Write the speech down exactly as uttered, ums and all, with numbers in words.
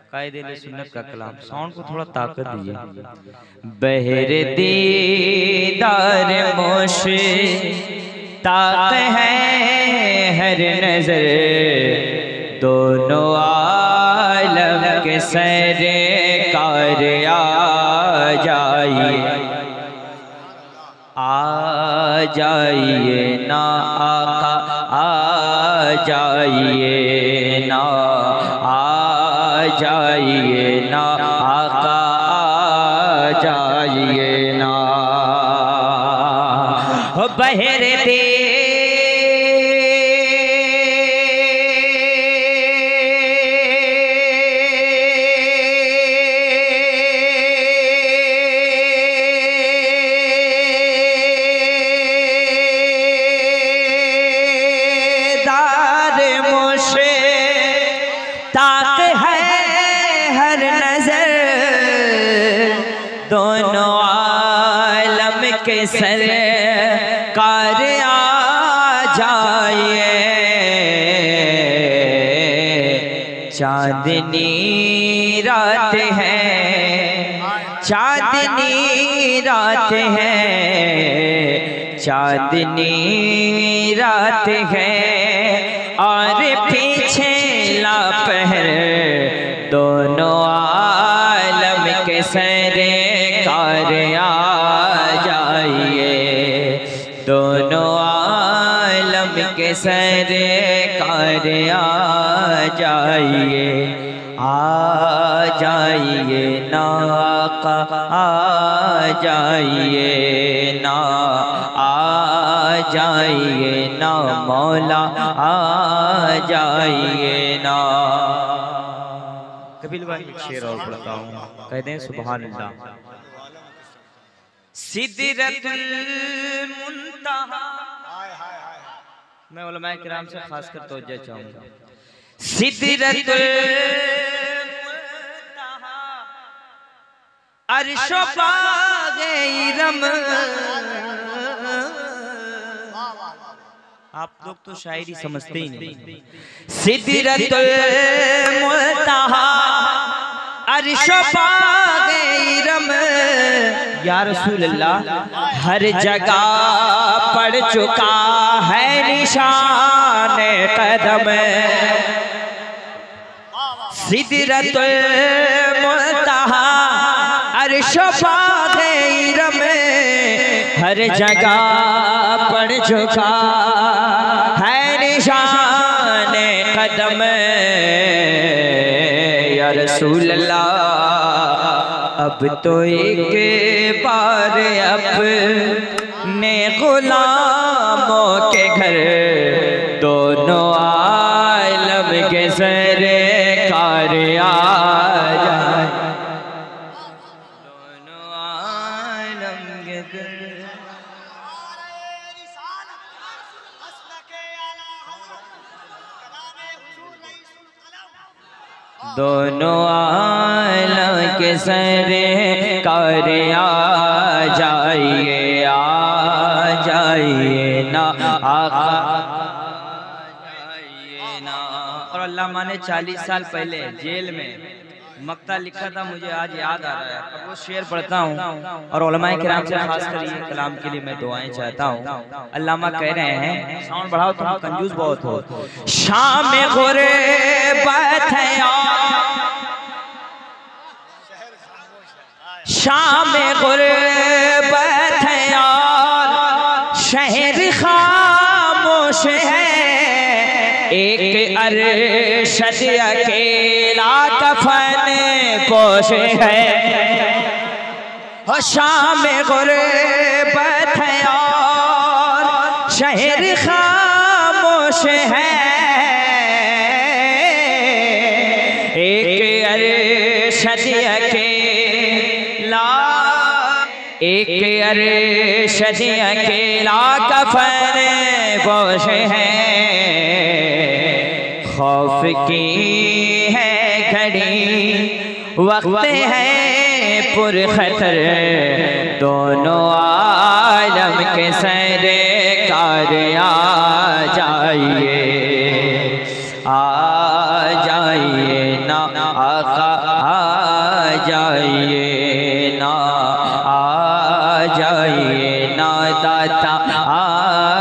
कायदे सुन्नत का कलाम। साउंड को थोड़ा ताकत दीजिए। बहर दीदार मुश्ताक है हर नजर, दोनों आलम के सरकार आ जाइए, आ जाइए ना आका, आ जाइए ना, आ जाइए ना आका, आ जाइए ना। बहर दे ताक है हर नजर, दोनों आलम के सरकार आ जाइए। चांदनी रात है, चांदनी रात है, चांदनी रात है और पीछे पहर, दोनों आलम के सरकार आ जाइए, दोनों आलम के सरकार आ जाइए, आ जाइए ना आका, आ जाइए ना, आ जाइए ना मौला, आ जाइए ना। कबीर भाई एक शेर और पढ़ता हूँ, कहते हैं सुभान अल्लाह। सिदरतुल मुंतहा, मैं उलमाए किराम से खासकर तवज्जो चाहूँगा। सिदरतुल मुंतहा अर्शो बागे इरम, आप लोग तो शायरी समझते ही नहीं। सिदरतुल मुंतहा अर्शो बागे इरम, या रसूल अल्लाह हर जगह पड़ चुका है निशान कदम। सिदरतुल मुंतहा अर्शो बागे इरम, हर जगह पड़ चुका है निशान कदम। या रसूल अल्लाह अब तो एक बार अपने गुलामों के घर, दोनों आलम के सरकार आ जाए, दोनों आलम के घर। दोनों आलम के सरकार आ जाइए, आ जाइए ना आका, जाइए ना। और अल्लाह माने चालीस साल पहले जेल में मक्ता लिखा था, मुझे आज याद आ रहा है। अब वो शेर पढ़ता हूँ और उलमाए किराम से खास कर ये कलाम के लिए मैं दुआएं चाहता हूँ। अल्लामा कह रहे हैं, साउंड बढ़ाओ, तुम कंजूस बहुत हो। शाम गुरबत है, शाम गुरबत है और शहर खामोश है, एक अरशद अकेला कफन पोश है। हो शाम गुरबत है और शहर खामोश है, एक अरशद अकेला, एक अरशद अकेला कफन पोश है। खौफ की है घड़ी, वक्त है पुरखतर, दोनों आलम के सरकार आ जाइए, आ जाइए ना आका, आका आ जाइए ना, आ जाइए ना दाता आ